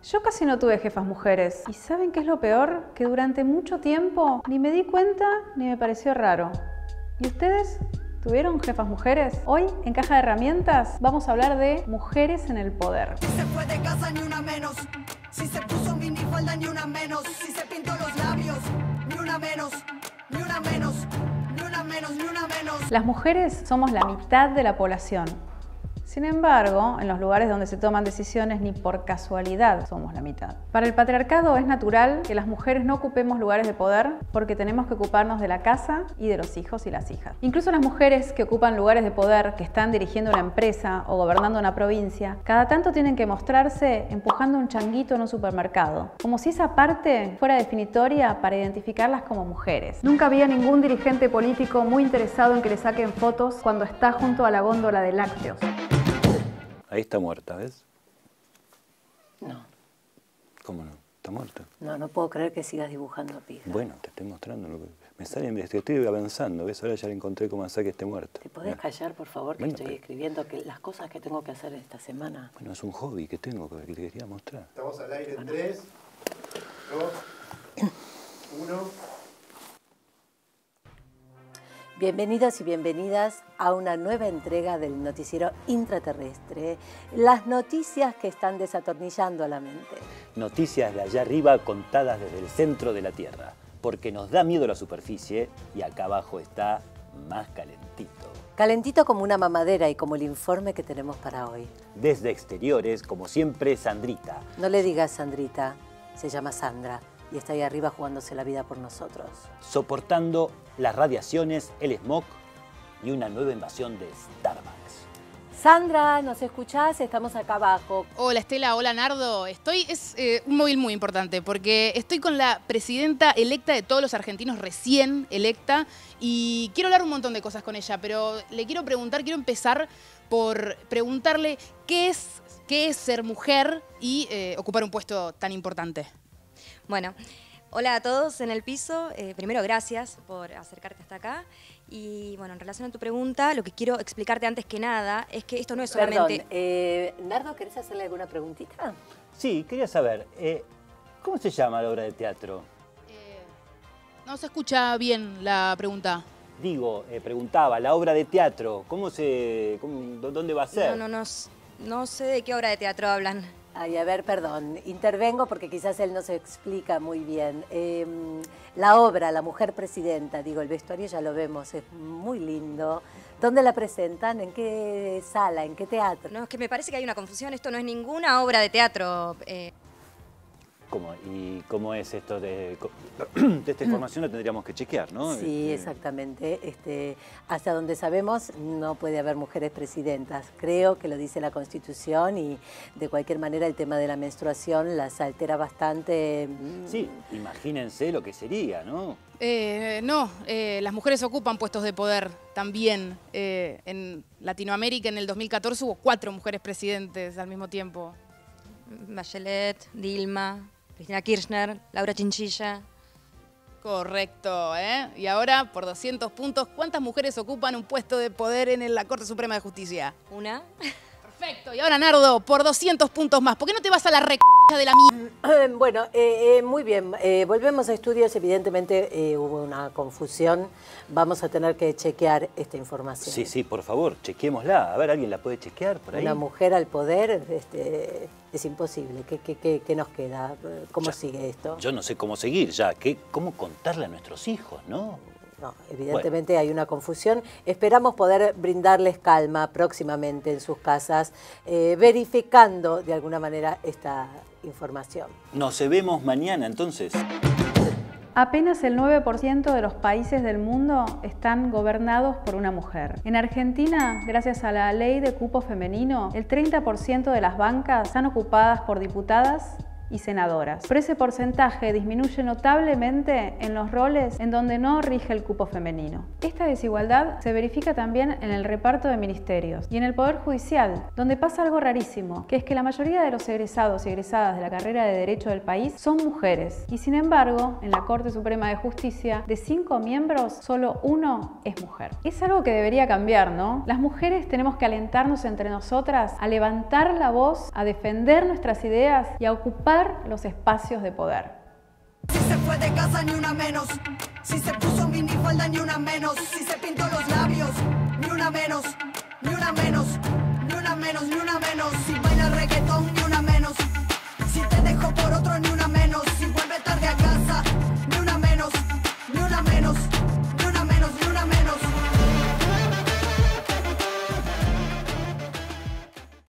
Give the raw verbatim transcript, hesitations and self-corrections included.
Yo casi no tuve jefas mujeres. ¿Y saben qué es lo peor? Que durante mucho tiempo ni me di cuenta ni me pareció raro. ¿Y ustedes? ¿Tuvieron jefas mujeres? Hoy, en Caja de Herramientas, vamos a hablar de mujeres en el poder. Si se fue de casa, ni una menos. Si se puso minifalda, ni una menos. Si se pintó los labios, ni una menos. Ni una menos. Ni una menos, ni una menos. Las mujeres somos la mitad de la población. Sin embargo, en los lugares donde se toman decisiones ni por casualidad somos la mitad. Para el patriarcado es natural que las mujeres no ocupemos lugares de poder porque tenemos que ocuparnos de la casa y de los hijos y las hijas. Incluso las mujeres que ocupan lugares de poder, que están dirigiendo una empresa o gobernando una provincia, cada tanto tienen que mostrarse empujando un changuito en un supermercado, como si esa parte fuera definitoria para identificarlas como mujeres. Nunca había ningún dirigente político muy interesado en que le saquen fotos cuando está junto a la góndola de lácteos. Ahí está muerta, ¿ves? No. ¿Cómo no? ¿Está muerta? No, no puedo creer que sigas dibujando a Pija. Bueno, te estoy mostrando. Lo que... Me sale, estoy avanzando, ¿ves? Ahora ya le encontré cómo hacer que esté muerta. ¿Te podés Mira. callar, por favor, que Bueno, estoy pero... escribiendo que las cosas que tengo que hacer esta semana? Bueno, es un hobby que tengo, que te quería mostrar. Estamos al aire en tres, dos, uno. Bienvenidos y bienvenidas a una nueva entrega del noticiero intraterrestre. Las noticias que están desatornillando la mente. Noticias de allá arriba contadas desde el centro de la Tierra. Porque nos da miedo la superficie y acá abajo está más calentito. Calentito como una mamadera y como el informe que tenemos para hoy. Desde exteriores, como siempre, Sandrita. No le digas Sandrita, se llama Sandra y está ahí arriba jugándose la vida por nosotros. Soportando las radiaciones, el smog y una nueva invasión de Starbucks. Sandra, ¿nos escuchás? Estamos acá abajo. Hola Estela, hola Nardo. Estoy, es eh, un móvil muy importante porque estoy con la presidenta electa de todos los argentinos, recién electa, y quiero hablar un montón de cosas con ella, pero le quiero preguntar, quiero empezar por preguntarle qué es, qué es ser mujer y eh, ocupar un puesto tan importante. Bueno, hola a todos en el piso. Eh, primero, gracias por acercarte hasta acá. Y bueno, en relación a tu pregunta, lo que quiero explicarte antes que nada es que esto no es solamente... Perdón, eh, Nardo, ¿querés hacerle alguna preguntita? Sí, quería saber, eh, ¿cómo se llama la obra de teatro? Eh, no se escucha bien la pregunta. Digo, eh, preguntaba, la obra de teatro, ¿cómo se, cómo, ¿dónde va a ser? No, no, no, no sé de qué obra de teatro hablan. Ay, a ver, perdón, intervengo porque quizás él no se explica muy bien. Eh, la obra, La Mujer Presidenta, digo, el vestuario ya lo vemos, es muy lindo. ¿Dónde la presentan? ¿En qué sala? ¿En qué teatro? No, es que me parece que hay una confusión. Esto no es ninguna obra de teatro. Eh, ¿Cómo? ¿Y cómo es esto de, de esta información? La tendríamos que chequear, ¿no? Sí, este... exactamente. Este, hasta donde sabemos no puede haber mujeres presidentas. Creo que lo dice la Constitución y de cualquier manera el tema de la menstruación las altera bastante. Sí, imagínense lo que sería, ¿no? Eh, no, eh, las mujeres ocupan puestos de poder también. Eh, en Latinoamérica en el dos mil catorce hubo cuatro mujeres presidentes al mismo tiempo. Bachelet, Dilma, Cristina Kirchner, Laura Chinchilla. Correcto, ¿eh? Y ahora, por doscientos puntos, ¿cuántas mujeres ocupan un puesto de poder en la Corte Suprema de Justicia? Una. Perfecto. Y ahora, Nardo, por doscientos puntos más, ¿por qué no te vas a la re de la mierda? Bueno, eh, eh, muy bien. Eh, volvemos a estudios. Evidentemente eh, hubo una confusión. Vamos a tener que chequear esta información. Sí, sí, por favor, chequémosla. A ver, ¿alguien la puede chequear por ahí? Una mujer al poder este, es imposible. ¿Qué, qué, qué, qué nos queda? ¿Cómo Ya, sigue esto? Yo no sé cómo seguir ya. ¿Qué, ¿Cómo contarle a nuestros hijos, no? No, evidentemente bueno. Hay una confusión. Esperamos poder brindarles calma próximamente en sus casas, eh, verificando de alguna manera esta información. Nos vemos mañana, entonces. Apenas el nueve por ciento de los países del mundo están gobernados por una mujer. En Argentina, gracias a la ley de cupo femenino, el treinta por ciento de las bancas están ocupadas por diputadas y senadoras. Pero ese porcentaje disminuye notablemente en los roles en donde no rige el cupo femenino. Esta desigualdad se verifica también en el reparto de ministerios y en el Poder Judicial, donde pasa algo rarísimo, que es que la mayoría de los egresados y egresadas de la carrera de Derecho del país son mujeres. Y sin embargo, en la Corte Suprema de Justicia, de cinco miembros, solo uno es mujer. Es algo que debería cambiar, ¿no? Las mujeres tenemos que alentarnos entre nosotras a levantar la voz, a defender nuestras ideas y a ocupar los espacios de poder. Si se fue de casa ni una menos, si se puso minifalda ni una menos, si se pintó los labios ni una menos, ni una menos, ni una menos, ni una menos, si baila reggaetón ni